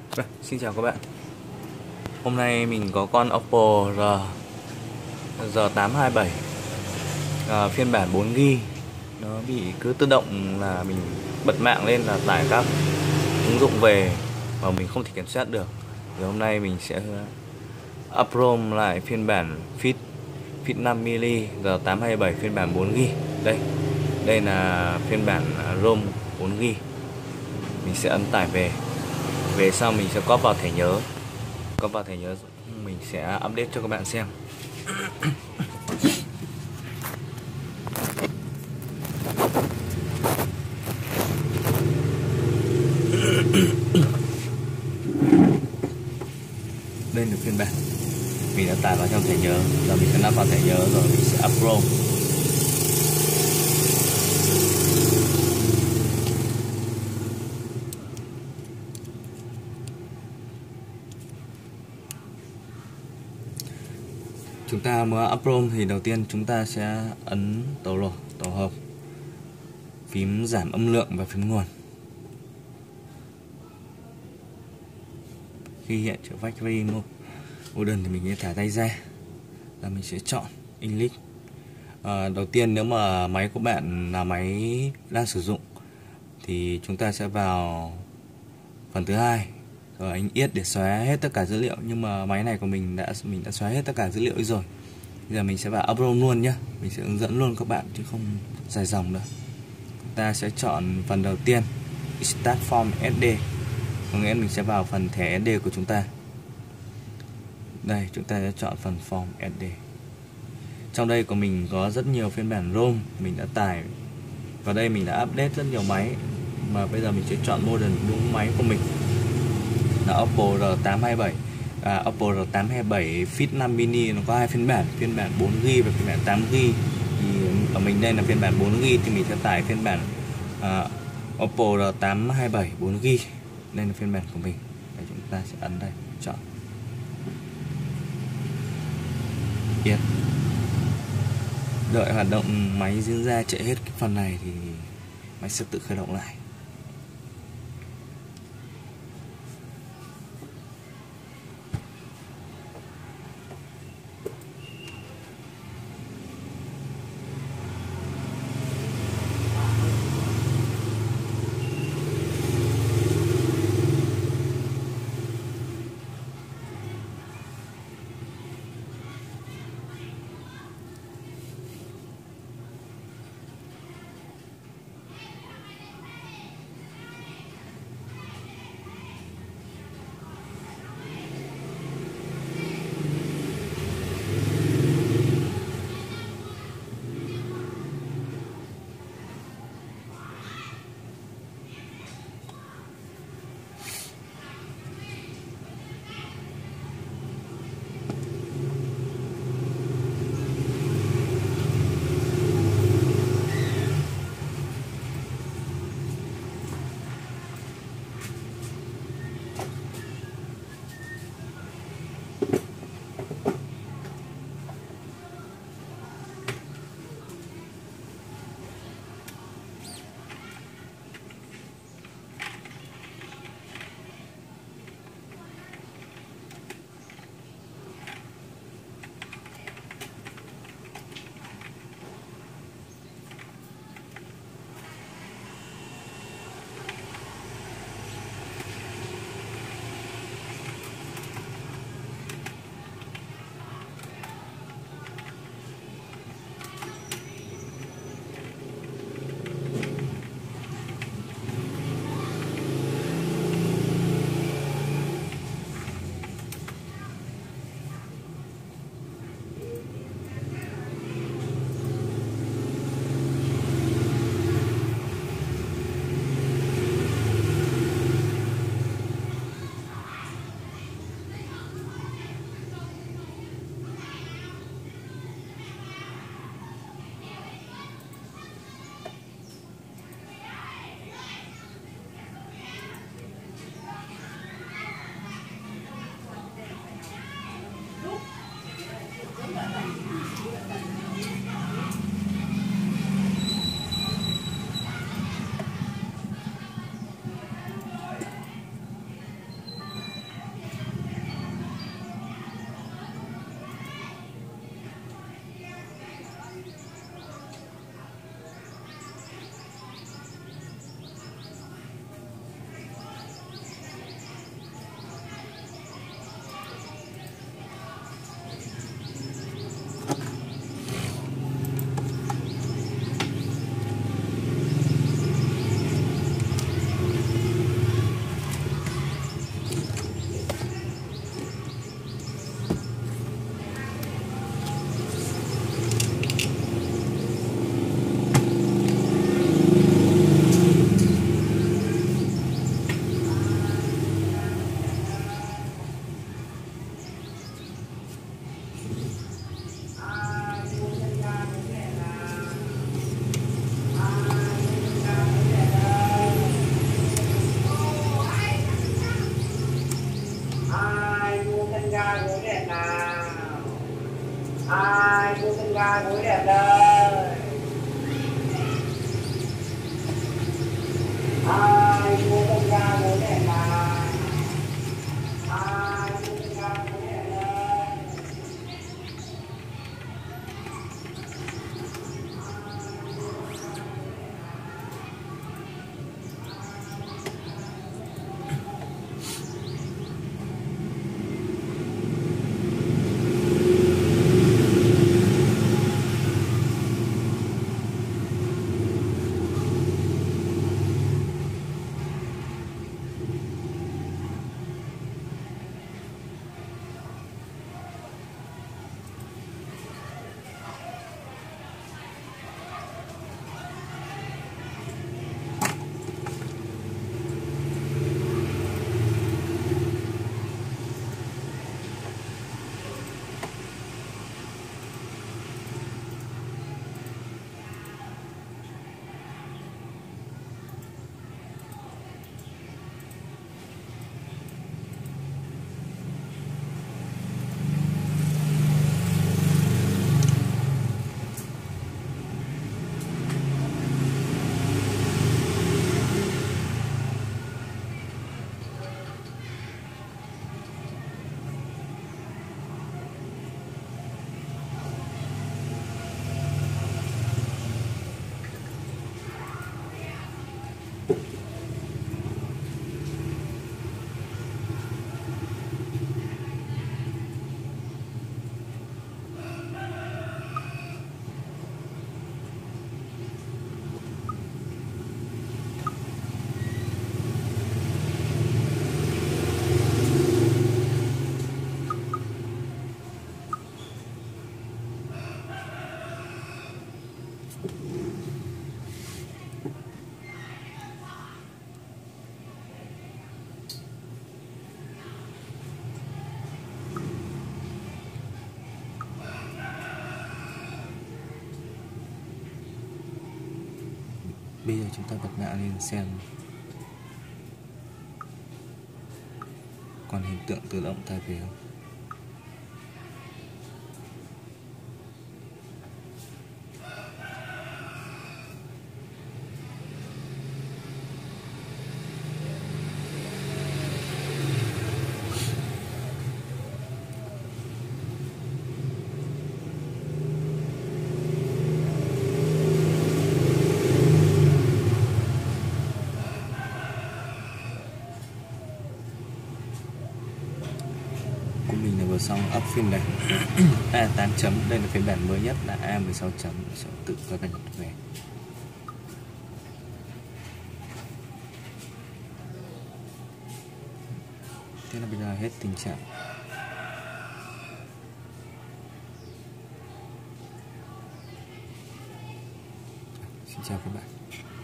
Xin chào các bạn. Hôm nay mình có con Oppo R827 phiên bản 4GB. Nó bị cứ tự động là mình bật mạng lên là tải các ứng dụng về mà mình không thể kiểm soát được. Thì hôm nay mình sẽ upload lại phiên bản Fit 5mm R827 phiên bản 4GB. Đây là phiên bản ROM 4GB. Mình sẽ ấn tải về. Về sau mình sẽ copy vào thẻ nhớ mình sẽ update cho các bạn xem. Đây là phiên bản mình đã tải vào trong thẻ nhớ, giờ mình sẽ lắp vào thẻ nhớ rồi mình sẽ upload. Chúng ta mới upload thì đầu tiên chúng ta sẽ ấn tổ hợp, phím giảm âm lượng và phím nguồn. Khi hiện chữ Factory Modern thì mình sẽ thả tay ra và mình sẽ chọn English. Đầu tiên nếu mà máy của bạn là máy đang sử dụng thì chúng ta sẽ vào phần thứ hai rồi anh yết để xóa hết tất cả dữ liệu, nhưng mà máy này của mình đã xóa hết tất cả dữ liệu rồi. Bây giờ mình sẽ vào upload luôn nhé, mình sẽ hướng dẫn luôn các bạn chứ không dài dòng nữa. Chúng ta sẽ chọn phần đầu tiên Start Form SD, có nghĩa mình sẽ vào phần thẻ SD của chúng ta. Đây, chúng ta sẽ chọn phần Form SD. Trong đây của mình có rất nhiều phiên bản ROM mình đã tải vào đây, mình đã update rất nhiều máy, mà bây giờ mình sẽ chọn model đúng máy của mình là Oppo R827. Oppo R827 Fit 5 mini nó có hai phiên bản 4GB và phiên bản 8GB. Thì ở mình đây là phiên bản 4GB thì mình sẽ tải phiên bản Oppo R827 4GB. Đây là phiên bản của mình. Đây, chúng ta sẽ ấn đây, chọn Yes. Đợi hoạt động máy diễn ra chạy hết cái phần này thì máy sẽ tự khởi động lại. Ai mua chân ga gối đẹp đây. Ai mua chân ga gối đẹp này. Ai mua chân ga gối đẹp đây. Bây giờ chúng ta bật mã lên xem còn hiện tượng tự động thay về không. Của mình là vừa xong up phiên bản A8 chấm, đây là phiên bản mới nhất là A16 chấm, sẽ tự có cập nhật về. Thế là bây giờ hết tình trạng. Xin chào các bạn.